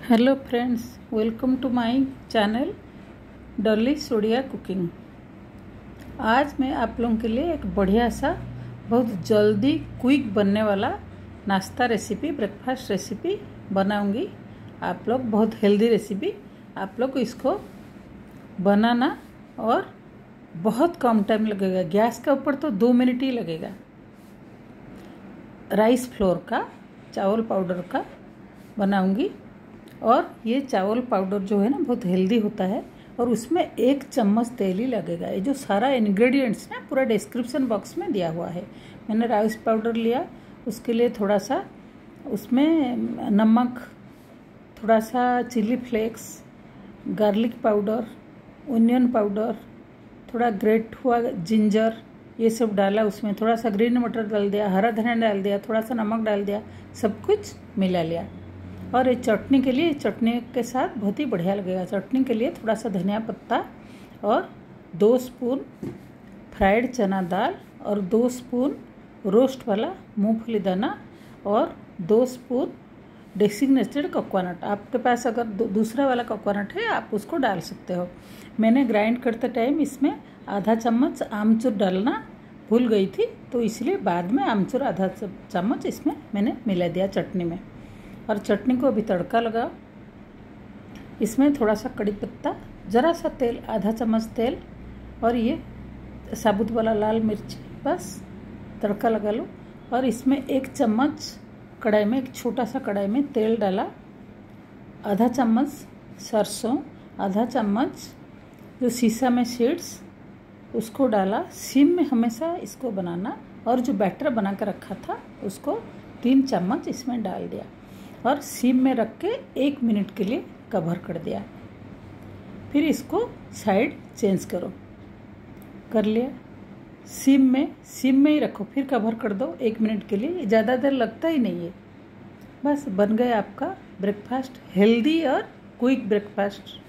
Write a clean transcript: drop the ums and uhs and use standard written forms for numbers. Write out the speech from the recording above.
Hello friends, welcome to my channel Dolly Sodia cooking. आज मैं आप लोगों के लिए एक बढ़िया सा बहुत जल्दी क्विक बनने वाला नाश्ता रेसिपी, ब्रेकफास्ट रेसिपी बनाऊंगी। आप लोग बहुत हेल्दी रेसिपी, आप लोग इसको बनाना और बहुत कम टाइम लगेगा। गैस के ऊपर तो 2 मिनट ही लगेगा। राइस फ्लोर का, चावल पाउडर का बनाऊंगी। और ये चावल पाउडर जो है ना बहुत हेल्दी होता है और उसमें 1 चम्मच तेल ही लगेगा। ये जो सारा इंग्रेडिएंट्स ना पूरा डिस्क्रिप्शन बॉक्स में दिया हुआ है। मैंने राइस पाउडर लिया, उसके लिए थोड़ा सा उसमें नमक, थोड़ा सा chilli flakes, garlic powder, onion powder, थोड़ा ग्रेट हुआ जिंजर, ये सब डाला। उसमें थोड़ा सा ग्रीन मटर डाल दिया, हरा धनिया डाल दिया, थोड़ा सा नमक डाल दिया, सब कुछ मिला लिया। और ये चटनी के लिए, चटनी के साथ बहुत ही बढ़िया लगेगा। चटनी के लिए थोड़ा सा धनिया पत्ता और 2 स्पून फ्राइड चना दाल और 2 स्पून रोस्ट वाला मूंगफली दाना और 2 स्पून डेसिग्नेटेड कोकोनट। आपके पास अगर दूसरा वाला कोकोनट है आप उसको डाल सकते हो। मैंने ग्राइंड करते टाइम इसमें आधा चम्मच आमचूर डालना भूल गई थी, तो इसलिए बाद में आमचूर आधा चम्मच इसमें मैंने मिला दिया चटनी में। और चटनी को अभी तड़का लगाओ। इसमें थोड़ा सा कड़ी पत्ता, ज़रा सा तेल, आधा चम्मच तेल और ये साबुत वाला लाल मिर्च, बस तड़का लगा लो। और इसमें 1 चम्मच कढ़ाई में, एक छोटा सा कढ़ाई में तेल डाला, आधा चम्मच सरसों, आधा चम्मच जो सीसा में सीड्स उसको डाला। सिम में हमेशा इसको बनाना। और जो बैटर बना कर रखा था उसको 3 चम्मच इसमें डाल दिया और सिम में रख के 1 मिनट के लिए कवर कर दिया। फिर इसको साइड चेंज कर लिया। सिम में ही रखो, फिर कवर कर दो 1 मिनट के लिए। ज़्यादा देर लगता ही नहीं है। बस बन गया आपका ब्रेकफास्ट, हेल्दी और क्विक ब्रेकफास्ट।